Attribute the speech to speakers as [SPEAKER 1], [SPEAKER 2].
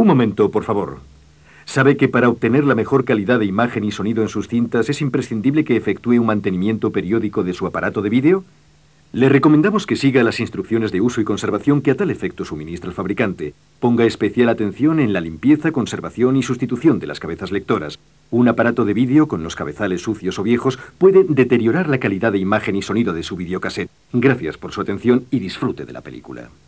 [SPEAKER 1] momento, por favor. ¿Sabe que para obtener la mejor calidad de imagen y sonido en sus cintas es imprescindible que efectúe un mantenimiento periódico de su aparato de vídeo? Le recomendamos que siga las instrucciones de uso y conservación que a tal efecto suministra el fabricante. Ponga especial atención en la limpieza, conservación y sustitución de las cabezas lectoras. Un aparato de vídeo con los cabezales sucios o viejos puede deteriorar la calidad de imagen y sonido de su videocassette. Gracias por su atención y disfrute de la película.